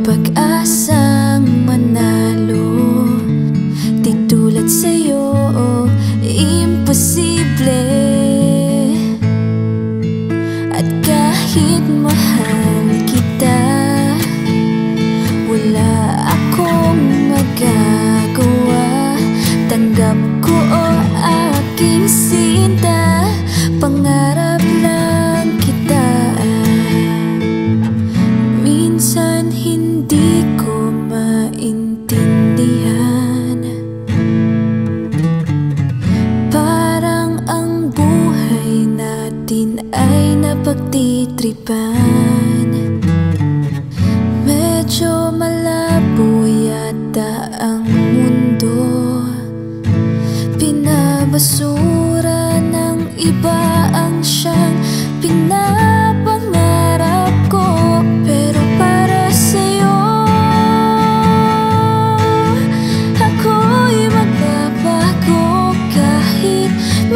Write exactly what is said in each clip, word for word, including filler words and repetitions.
pag-asang manalo. Di tulad sa'yo, imposible. At kahit mahal kita, wala akong magagawa. Tanggap ko o aking sinta, pangarap lang kita. Minsan hindi ko maintindihan, parang ang buhay natin ay napagtitripan. Medyo malabo yata ang mundo, pinabasura ng iba ang siyang pinapangarap ko. Pero para sa'yo, ako'y magbabago kahit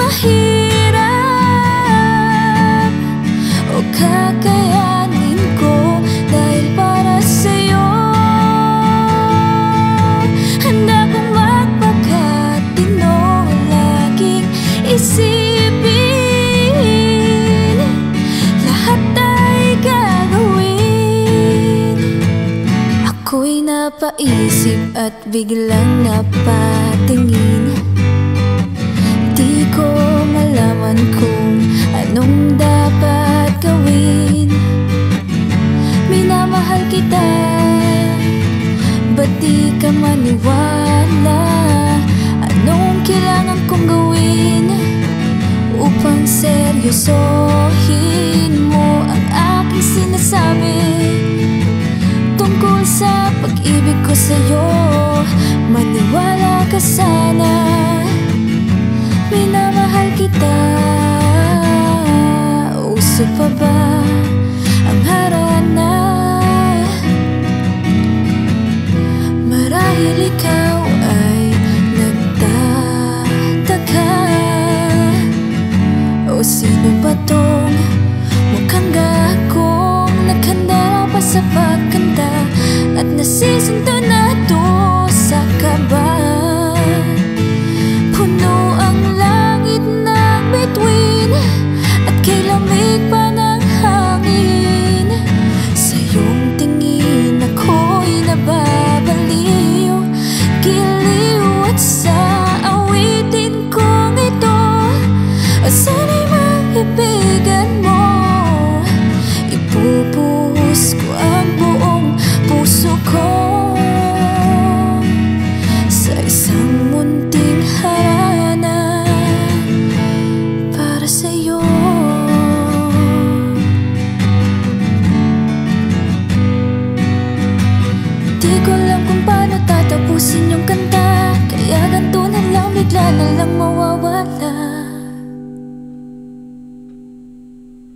mahirap, o kakayanin ko dahil para sa'yo. Handa kong magpakatino, laging isipin, lahat ay gagawin. Ako'y napaisip at biglang napatingin. Di ko malaman kung anong dapat gawin. Minamahal kita, ba't di ka maniwala? Anong kailangan kong gawin upang seryosohin mo ang aking sinasabi tungkol sa pag-ibig ko sa'yo? Maniwala ka sana, minamahal kita. Uso pa ba ang harana? Marahil ikaw ay nagtataka, o sino ba tong mukhang gakong naghanda pa sa pagkanta at nasisinto na to sa kaba? Puno ang langit ng bituin at kay lamig pa ng hangin. Sa iyong tingin ako'y nababaliw, giliw at sa awitin kong ito. O sana'y maibigan mo, ibubuhos ko ang buong puso ko sa isang munting harana para sa'yo. Di ko alam kung paano tatapusin yung kanta, kaya ganito na lang, bigla na lang mawawala.